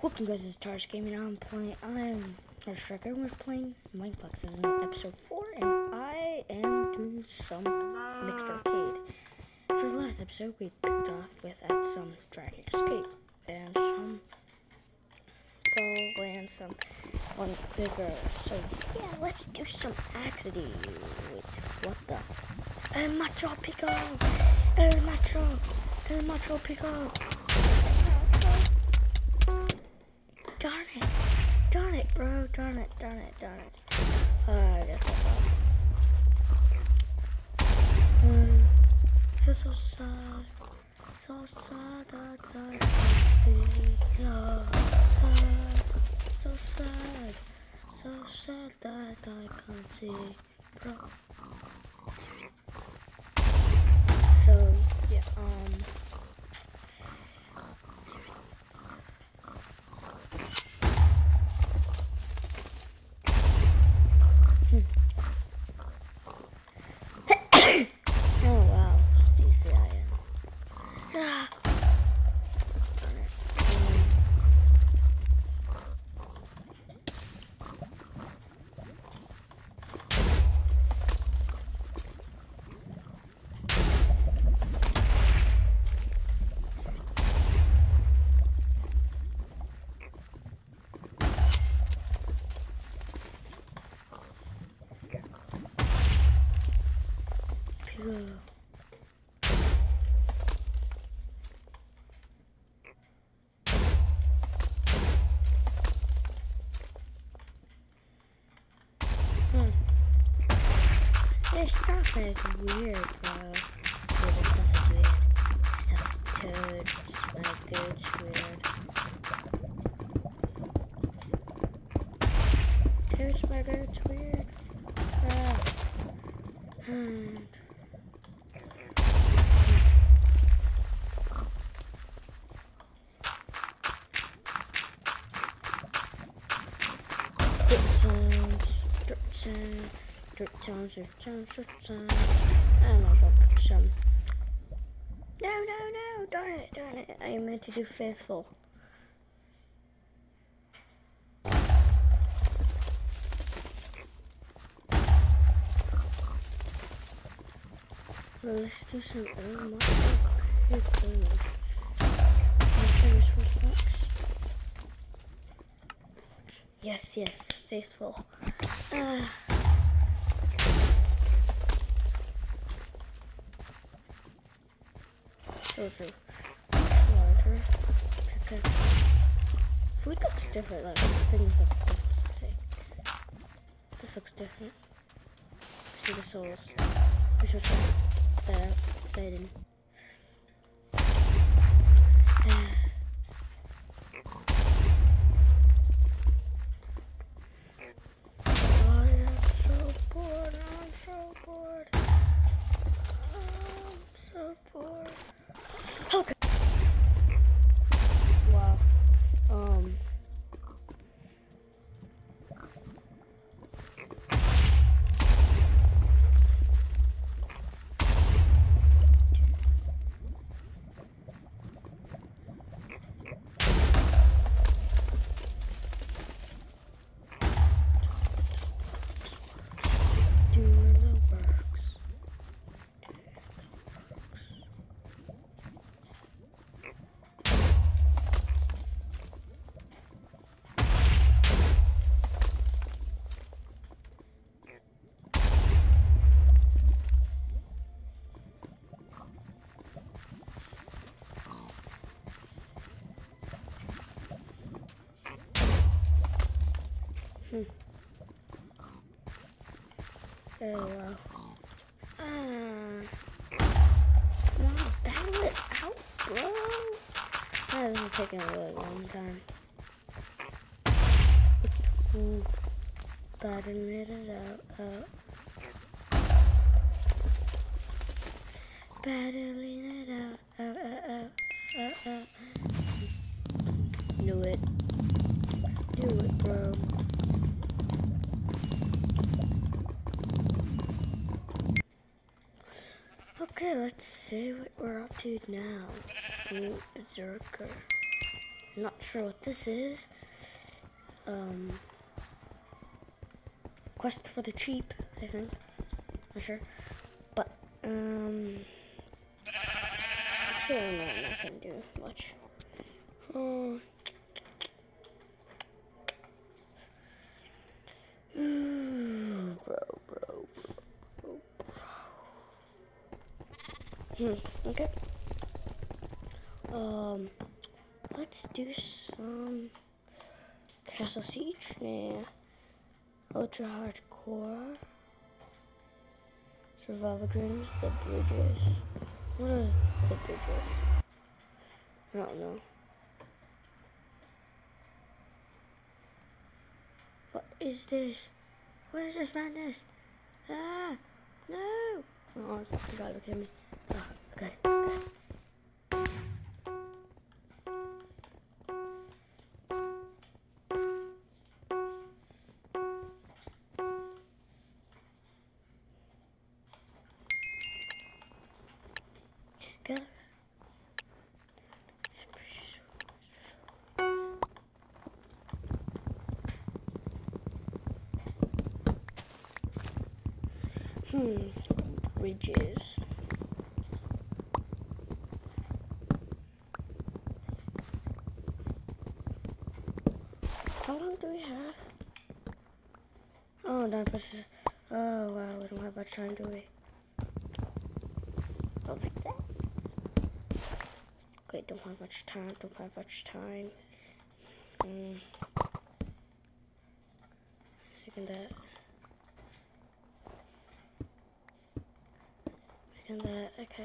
Welcome guys, it's Tarsh Gaming. I'm Striker and we're playing Mineplex. This is episode 4 and I am doing some mixed arcade. For the last episode we picked off with some Dragon Escape and some ball and some one quicker. So yeah, let's do some accident. What the? El Macho Pico! El Macho Pico! Darn it, bro. Darn it. I guess that's all. Feel so sad. So sad that I can't see. So sad that I can't see, bro. So, yeah, oh wow, Stacy, I am. Ah. This stuff is weird, bro. Yeah, this stuff is weird. This stuff is toad. It's good. It's weird. Toad swagger. It's weird. Dirt sounds. And also put some. No, darn it. I meant to do faithful. Well, let's do some Yes, faithful. Soldier. Larger. Food looks different, like things look different. This looks different. See the souls. We should try that. They didn't. Okay. Wow. Oh wow. Come on, battle it out, bro. This is taking a really long time. Ooh. Battling it out. Battling it out. Knew it. Do it, bro. Okay, let's see what we're up to now. Berserker. Not sure what this is. Quest for the Cheap, I think. Not sure. But, actually, I'm not gonna do much. Oh. Bro. Okay. Let's do some Castle Siege. Nah. Ultra Hardcore. Survival Games. The Bridges. What are the Bridges? I don't know. What is this? What is this madness? Ah! No! Oh, you gotta look at me. Oh, good. Good. Bridges. How long do we have? Oh, 9 plus. Oh, wow, we don't have much time, do we? Don't like that. Okay, don't have much time. Taking that. Okay.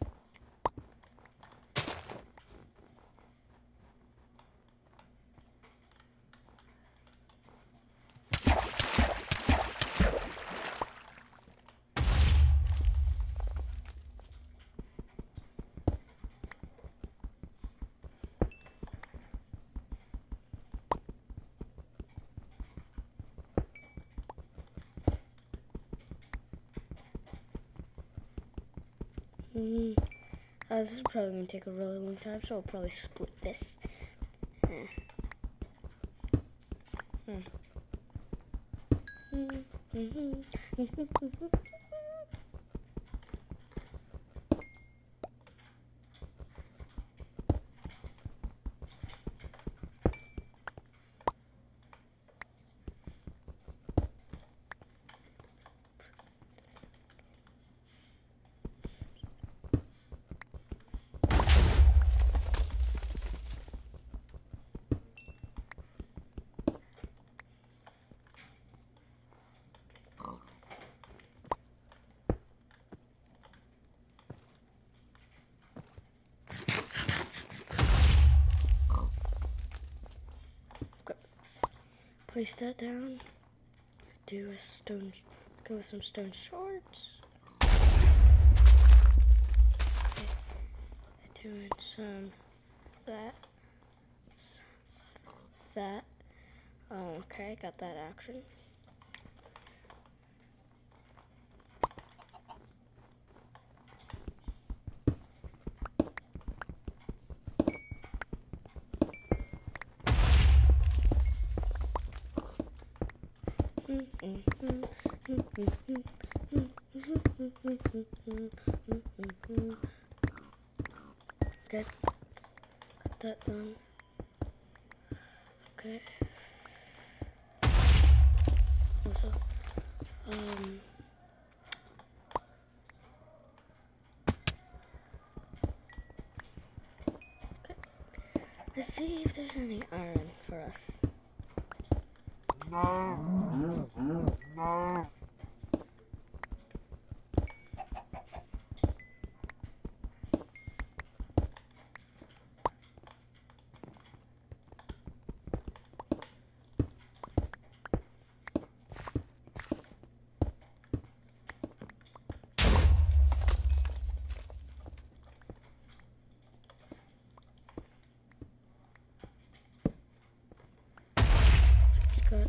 This is probably going to take a really long time, so I'll probably split this. Place that down. Do a stone. Go with some stone swords. Okay. Doing some that. Oh, okay, got that action. Good. Got that done. Okay. Also, okay. Let's see if there's any iron for us. No. Got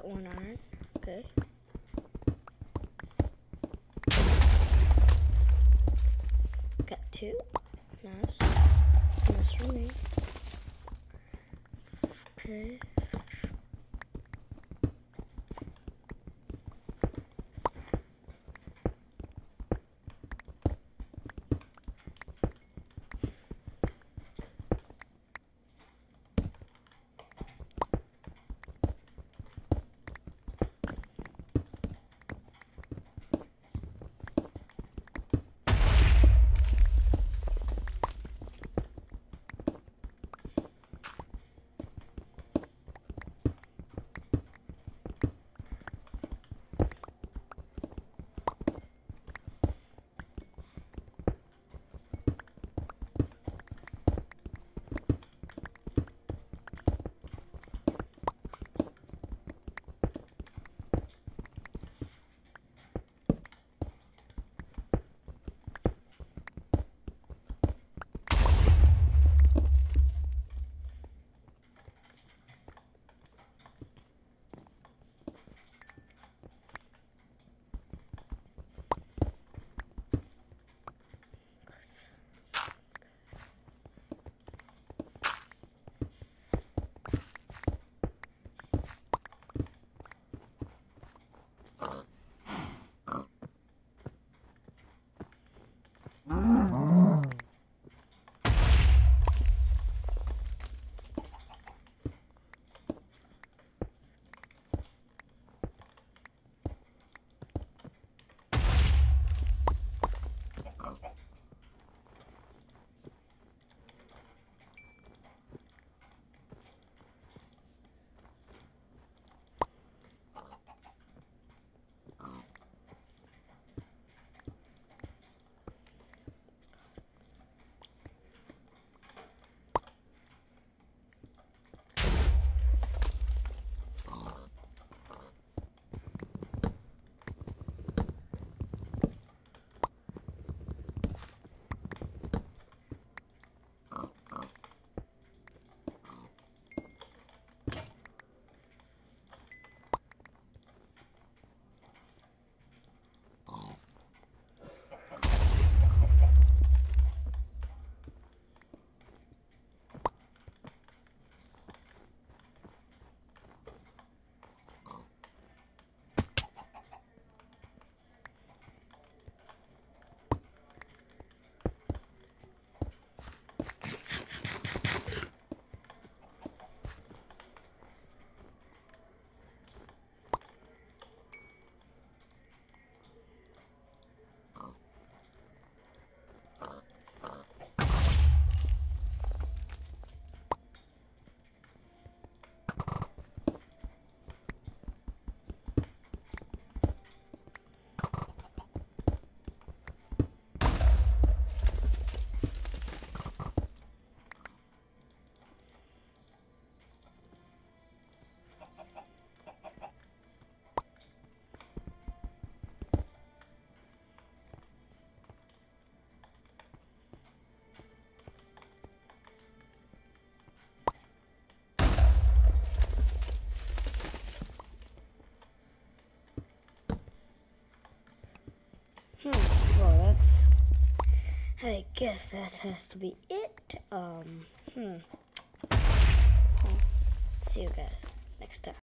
Got 1 iron. Okay. Got 2. Nice. Nice for me. Okay. Well, I guess that has to be it. See you guys next time.